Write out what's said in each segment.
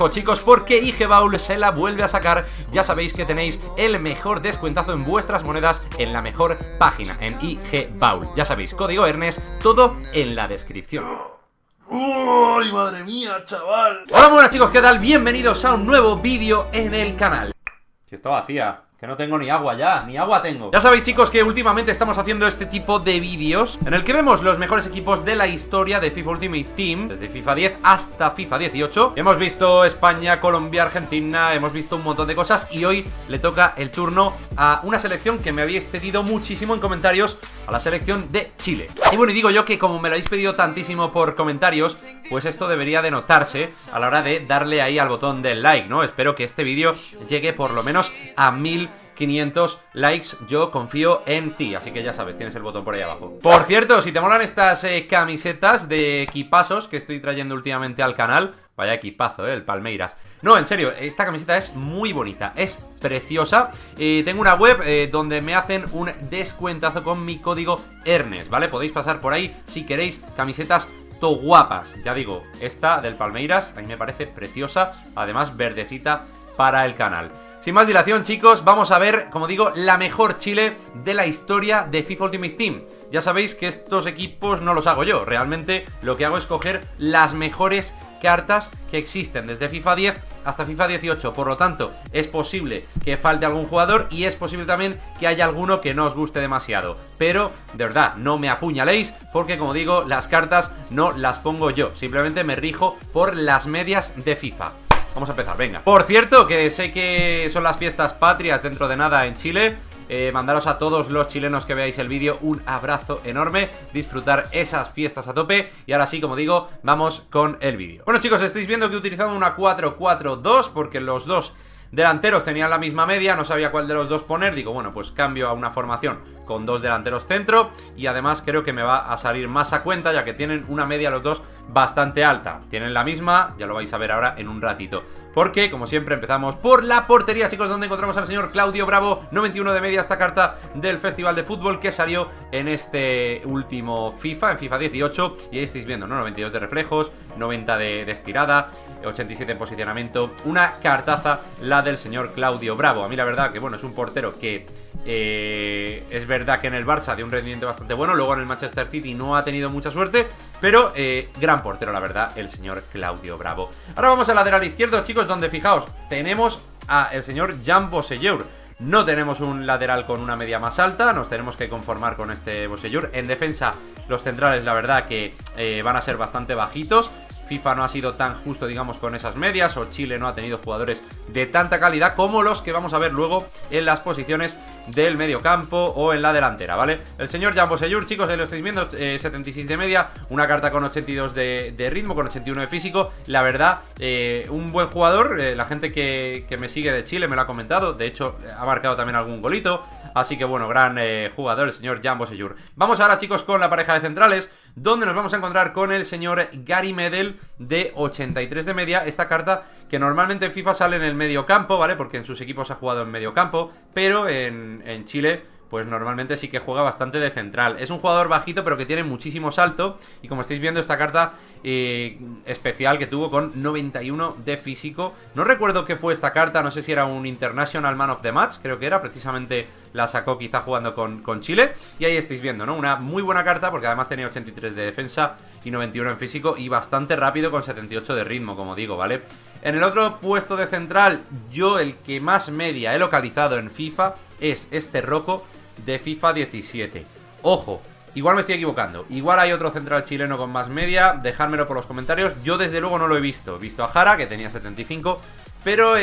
ojo chicos, porque IGBaul se la vuelve a sacar. Ya sabéis que tenéis el mejor descuentazo en vuestras monedas en la mejor página, en IGBaul. Ya sabéis, código Ernest, todo en la descripción. ¡Uy, madre mía, chaval! Hola, buenas chicos, ¿qué tal? Bienvenidos a un nuevo vídeo en el canal. Si está vacía, que no tengo ni agua ya, ni agua tengo. Ya sabéis chicos que últimamente estamos haciendo este tipo de vídeos en el que vemos los mejores equipos de la historia de FIFA Ultimate Team, desde FIFA 10 hasta FIFA 18. Hemos visto España, Colombia, Argentina, hemos visto un montón de cosas y hoy le toca el turno a una selección que me habéis pedido muchísimo en comentarios, a la selección de Chile. Y bueno, y digo yo que como me lo habéis pedido tantísimo por comentarios, pues esto debería de notarse a la hora de darle ahí al botón del like, ¿no? Espero que este vídeo llegue por lo menos a 1500 likes, yo confío en ti. Así que ya sabes, tienes el botón por ahí abajo. Por cierto, si te molan estas camisetas de equipazos que estoy trayendo últimamente al canal, vaya equipazo, el Palmeiras. No, en serio, esta camiseta es muy bonita, es preciosa. Tengo una web donde me hacen un descuentazo con mi código Ernest, ¿vale? Podéis pasar por ahí si queréis camisetas guapas. Ya digo, esta del Palmeiras a mí me parece preciosa, además verdecita para el canal. Sin más dilación chicos, vamos a ver, como digo, la mejor Chile de la historia de FIFA Ultimate Team. Ya sabéis que estos equipos no los hago yo, realmente lo que hago es coger las mejores cartas que existen desde FIFA 10 hasta FIFA 18, por lo tanto es posible que falte algún jugador y es posible también que haya alguno que no os guste demasiado, pero de verdad no me apuñaléis porque como digo las cartas no las pongo yo, simplemente me rijo por las medias de FIFA. Vamos a empezar, venga. Por cierto, que sé que son las fiestas patrias dentro de nada en Chile. Mandaros a todos los chilenos que veáis el vídeo un abrazo enorme, disfrutar esas fiestas a tope. Y ahora sí, como digo, vamos con el vídeo. Bueno chicos, estáis viendo que he utilizado una 4-4-2 porque los dos delanteros tenían la misma media, no sabía cuál de los dos poner. Digo, bueno, pues cambio a una formación con dos delanteros centro y además creo que me va a salir más a cuenta ya que tienen una media los dos bastante alta. Tienen la misma, ya lo vais a ver ahora en un ratito. Porque, como siempre, empezamos por la portería, chicos, donde encontramos al señor Claudio Bravo, 91 de media, esta carta del Festival de Fútbol que salió en este último FIFA, en FIFA 18. Y ahí estáis viendo, ¿no? 92 de reflejos, 90 de estirada, 87 en posicionamiento. Una cartaza la del señor Claudio Bravo. A mí la verdad que, bueno, es un portero que es verdad que en el Barça dio un rendimiento bastante bueno, luego en el Manchester City no ha tenido mucha suerte, pero gran portero la verdad el señor Claudio Bravo. Ahora vamos al lateral izquierdo chicos, donde fijaos, tenemos a el señor Jan Bosellur. No tenemos un lateral con una media más alta, nos tenemos que conformar con este Bosellur. En defensa los centrales la verdad que van a ser bastante bajitos. FIFA no ha sido tan justo, digamos, con esas medias, o Chile no ha tenido jugadores de tanta calidad como los que vamos a ver luego en las posiciones del medio campo o en la delantera, ¿vale? El señor Jan Bosellur, chicos, ahí lo estáis viendo, 76 de media, una carta con 82 de ritmo, con 81 de físico. La verdad, un buen jugador, la gente que me sigue de Chile me lo ha comentado, de hecho ha marcado también algún golito, así que bueno, gran jugador el señor Jan Bosellur. Vamos ahora chicos con la pareja de centrales, donde nos vamos a encontrar con el señor Gary Medel de 83 de media, esta carta que normalmente en FIFA sale en el medio campo, ¿vale? Porque en sus equipos ha jugado en medio campo, pero en Chile pues normalmente sí que juega bastante de central. Es un jugador bajito pero que tiene muchísimo salto y como estáis viendo esta carta especial que tuvo con 91 de físico. No recuerdo qué fue esta carta, no sé si era un International Man of the Match, creo que era, precisamente la sacó quizá jugando con Chile. Y ahí estáis viendo, ¿no? Una muy buena carta porque además tenía 83 de defensa y 91 en físico y bastante rápido con 78 de ritmo, como digo, ¿vale? En el otro puesto de central, yo el que más media he localizado en FIFA es este Rocco de FIFA 17. Ojo, igual me estoy equivocando, igual hay otro central chileno con más media, dejádmelo por los comentarios. Yo desde luego no lo he visto a Jara, que tenía 75, pero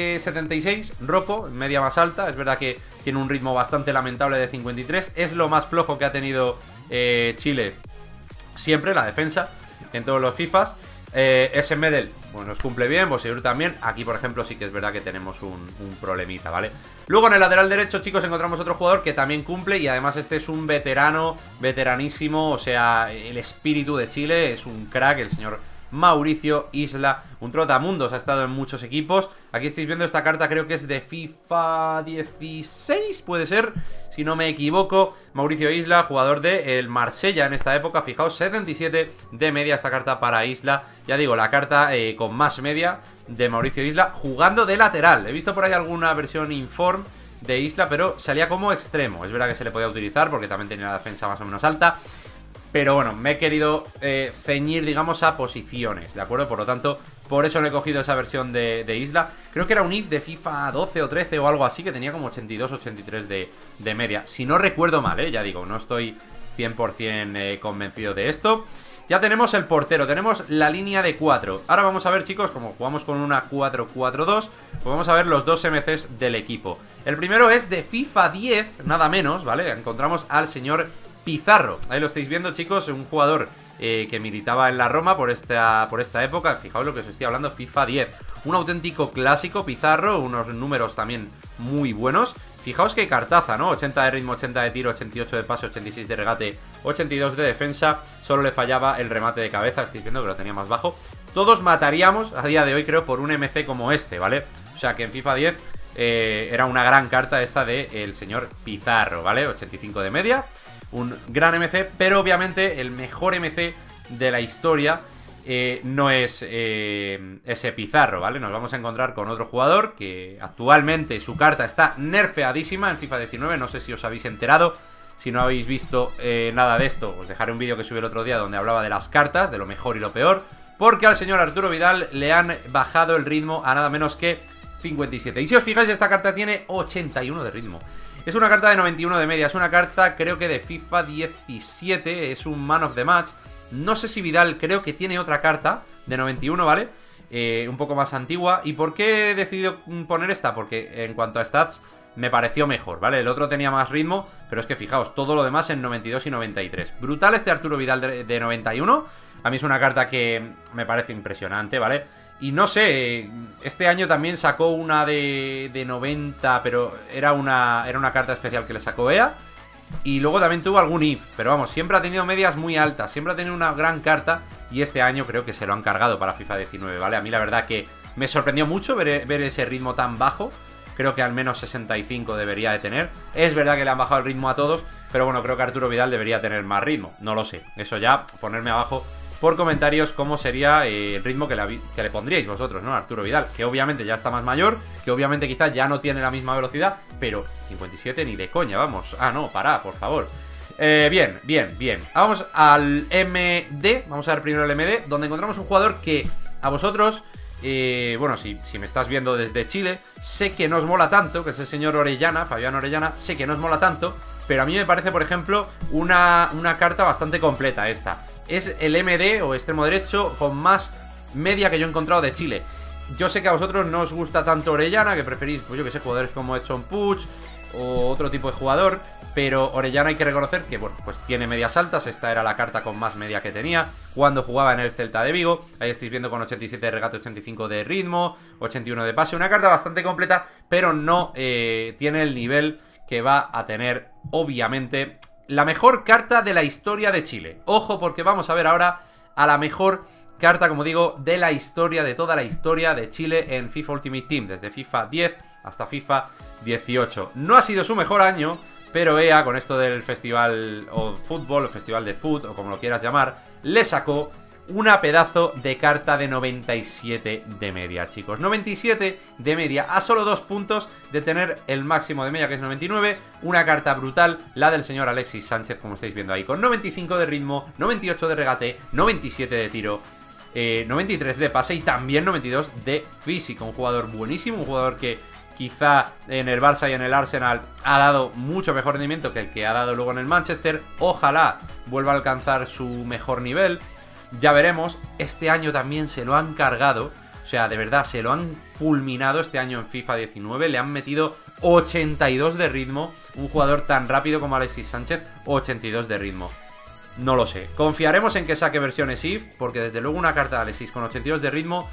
76, Rocco, media más alta. Es verdad que tiene un ritmo bastante lamentable de 53, es lo más flojo que ha tenido Chile siempre, la defensa, en todos los FIFAs. Ese Medel, bueno, nos cumple bien, Bosellur también. Aquí, por ejemplo, sí que es verdad que tenemos un problemita, ¿vale? Luego en el lateral derecho, chicos, encontramos otro jugador que también cumple. Y además este es un veterano, veteranísimo. O sea, el espíritu de Chile, es un crack, el señor Mauricio Isla, un trotamundos, ha estado en muchos equipos. Aquí estáis viendo esta carta, creo que es de FIFA 16, puede ser, si no me equivoco. Mauricio Isla, jugador de el Marsella en esta época, fijaos, 77 de media esta carta para Isla. Ya digo, la carta con más media de Mauricio Isla, jugando de lateral. He visto por ahí alguna versión inform de Isla, pero salía como extremo. Es verdad que se le podía utilizar porque también tenía la defensa más o menos alta, pero bueno, me he querido ceñir, digamos, a posiciones, ¿de acuerdo? Por lo tanto, por eso no he cogido esa versión de Isla. Creo que era un IF de FIFA 12 o 13 o algo así, que tenía como 82-83 de media. Si no recuerdo mal, ya digo, no estoy 100% convencido de esto. Ya tenemos el portero, tenemos la línea de 4. Ahora vamos a ver, chicos, como jugamos con una 4-4-2, pues vamos a ver los dos MCs del equipo. El primero es de FIFA 10, nada menos, ¿vale? Encontramos al señor Pizarro. Ahí lo estáis viendo, chicos, un jugador que militaba en la Roma por esta época. Fijaos lo que os estoy hablando, FIFA 10. Un auténtico clásico, Pizarro, unos números también muy buenos. Fijaos qué cartaza, ¿no? 80 de ritmo, 80 de tiro, 88 de pase, 86 de regate, 82 de defensa. Solo le fallaba el remate de cabeza, estáis viendo que lo tenía más bajo. Todos mataríamos a día de hoy, creo, por un MC como este, ¿vale? O sea que en FIFA 10 era una gran carta esta del señor Pizarro, ¿vale? 85 de media, un gran MC, pero obviamente el mejor MC de la historia no es ese Pizarro, ¿vale? Nos vamos a encontrar con otro jugador que actualmente su carta está nerfeadísima en FIFA 19, no sé si os habéis enterado. Si no habéis visto nada de esto, os dejaré un vídeo que subí el otro día donde hablaba de las cartas, de lo mejor y lo peor, porque al señor Arturo Vidal le han bajado el ritmo a nada menos que 57. Y si os fijáis, esta carta tiene 81 de ritmo. Es una carta de 91 de media, es una carta creo que de FIFA 17, es un Man of the Match. No sé si Vidal, creo que tiene otra carta de 91, ¿vale? Un poco más antigua. ¿Y por qué he decidido poner esta? Porque en cuanto a stats me pareció mejor, ¿vale? El otro tenía más ritmo, pero es que fijaos, todo lo demás en 92 y 93. Brutal este Arturo Vidal de 91. A mí es una carta que me parece impresionante, ¿vale? Y no sé, este año también sacó una de 90, pero era una carta especial que le sacó EA. Y luego también tuvo algún IF, pero vamos, siempre ha tenido medias muy altas, siempre ha tenido una gran carta. Y este año creo que se lo han cargado para FIFA 19, ¿vale? A mí la verdad que me sorprendió mucho ver ese ritmo tan bajo. Creo que al menos 65 debería de tener. Es verdad que le han bajado el ritmo a todos, pero bueno, creo que Arturo Vidal debería tener más ritmo. No lo sé, eso ya, ponerme abajo por comentarios cómo sería el ritmo que le pondríais vosotros, ¿no? Arturo Vidal, que obviamente ya está más mayor, que obviamente quizás ya no tiene la misma velocidad, pero 57 ni de coña, vamos. Ah, no, pará, por favor. Bien. Vamos al MD, vamos a ver primero el MD, donde encontramos un jugador que a vosotros, bueno, si me estás viendo desde Chile, sé que no os mola tanto, que es el señor Orellana, Fabián Orellana, sé que no os mola tanto, pero a mí me parece, por ejemplo, una carta bastante completa esta. Es el MD o extremo derecho con más media que yo he encontrado de Chile. Yo sé que a vosotros no os gusta tanto Orellana, que preferís, pues yo que sé, jugadores como Edson Puig o otro tipo de jugador, pero Orellana hay que reconocer que, bueno, pues tiene medias altas. Esta era la carta con más media que tenía cuando jugaba en el Celta de Vigo. Ahí estáis viendo con 87 de regate, 85 de ritmo, 81 de pase. Una carta bastante completa, pero no tiene el nivel que va a tener, obviamente, la mejor carta de la historia de Chile. Ojo, porque vamos a ver ahora a la mejor carta, como digo, de la historia, de toda la historia de Chile en FIFA Ultimate Team, desde FIFA 10 hasta FIFA 18. No ha sido su mejor año, pero EA, con esto del festival o fútbol, o festival de foot, o como lo quieras llamar, le sacó una pedazo de carta de 97 de media, chicos. 97 de media, a solo 2 puntos de tener el máximo de media, que es 99. Una carta brutal, la del señor Alexis Sánchez, como estáis viendo ahí, con 95 de ritmo, 98 de regate, 97 de tiro, 93 de pase y también 92 de físico. Un jugador buenísimo, un jugador que quizá en el Barça y en el Arsenal ha dado mucho mejor rendimiento que el que ha dado luego en el Manchester. Ojalá vuelva a alcanzar su mejor nivel. Ya veremos. Este año también se lo han cargado. O sea, de verdad, se lo han fulminado este año en FIFA 19. Le han metido 82 de ritmo. Un jugador tan rápido como Alexis Sánchez, 82 de ritmo. No lo sé. Confiaremos en que saque versiones IF, porque desde luego una carta de Alexis con 82 de ritmo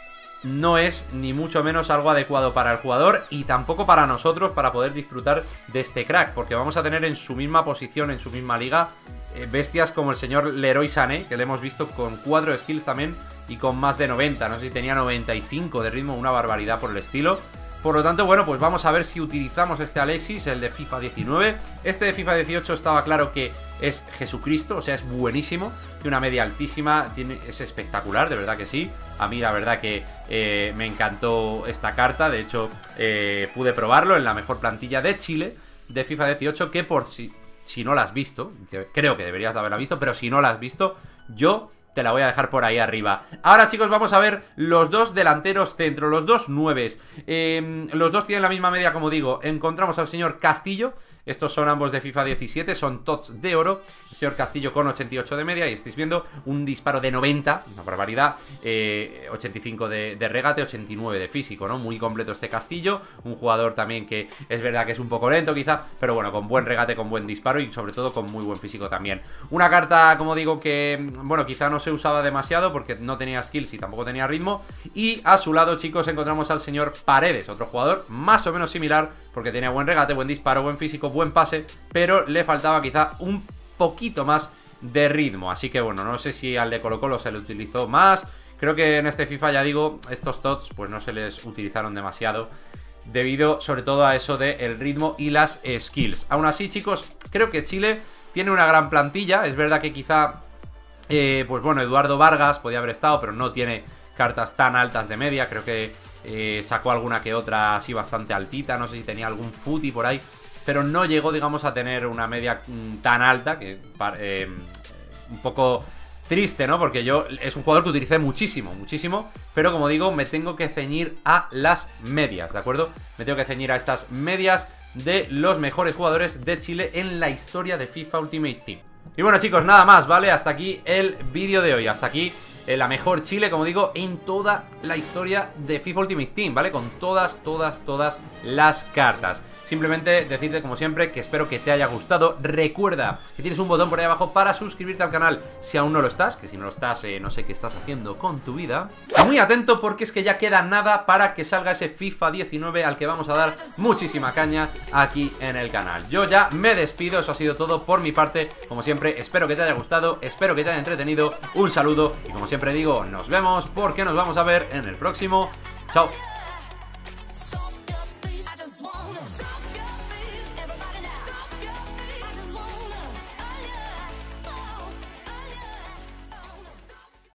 no es ni mucho menos algo adecuado para el jugador y tampoco para nosotros para poder disfrutar de este crack, porque vamos a tener en su misma posición, en su misma liga, bestias como el señor Leroy Sané, que le hemos visto con 4 skills también y con más de 90, no sé si tenía 95 de ritmo, una barbaridad por el estilo. Por lo tanto, bueno, pues vamos a ver si utilizamos este Alexis, el de FIFA 19. Este de FIFA 18 estaba claro que es Jesucristo, o sea, es buenísimo. Tiene una media altísima, es espectacular, de verdad que sí. A mí la verdad que me encantó esta carta. De hecho, pude probarlo en la mejor plantilla de Chile de FIFA 18, que por si no la has visto, creo que deberías de haberla visto, pero si no la has visto, yo te la voy a dejar por ahí arriba. Ahora, chicos, vamos a ver los dos delanteros centro, los dos 9. Los dos tienen la misma media, como digo. Encontramos al señor Castillo. Estos son ambos de FIFA 17, son TOTS de oro. El señor Castillo con 88 de media. Y estáis viendo un disparo de 90, una barbaridad. 85 de regate, 89 de físico, ¿no? Muy completo este Castillo. Un jugador también que es verdad que es un poco lento quizá, pero bueno, con buen regate, con buen disparo y sobre todo con muy buen físico también. Una carta, como digo, que, bueno, quizá no se usaba demasiado porque no tenía skills y tampoco tenía ritmo. Y a su lado, chicos, encontramos al señor Paredes, otro jugador más o menos similar porque tenía buen regate, buen disparo, buen físico, buen pase, pero le faltaba quizá un poquito más de ritmo. Así que bueno, no sé si al de Colo Colo se le utilizó más. Creo que en este FIFA, ya digo, estos TOTS pues no se les utilizaron demasiado debido sobre todo a eso del ritmo y las skills. Aún así, chicos, creo que Chile tiene una gran plantilla. Es verdad que quizá pues bueno, Eduardo Vargas podía haber estado, pero no tiene cartas tan altas de media. Creo que sacó alguna que otra así bastante altita. No sé si tenía algún footy por ahí, pero no llegó, digamos, a tener una media tan alta, que un poco triste, ¿no? Porque yo es un jugador que utilicé muchísimo, pero como digo, me tengo que ceñir a las medias, ¿de acuerdo? Me tengo que ceñir a estas medias de los mejores jugadores de Chile en la historia de FIFA Ultimate Team. Y bueno, chicos, nada más, ¿vale? Hasta aquí el vídeo de hoy, hasta aquí la mejor Chile, como digo, en toda la historia de FIFA Ultimate Team, ¿vale? Con todas las cartas. Simplemente decirte, como siempre, que espero que te haya gustado. Recuerda que tienes un botón por ahí abajo para suscribirte al canal si aún no lo estás, que si no lo estás, no sé qué estás haciendo con tu vida. Muy atento porque es que ya queda nada para que salga ese FIFA 19 al que vamos a dar muchísima caña aquí en el canal. Yo ya me despido, eso ha sido todo por mi parte. Como siempre, espero que te haya gustado, espero que te haya entretenido. Un saludo y como siempre digo, nos vemos porque nos vamos a ver en el próximo. Chao.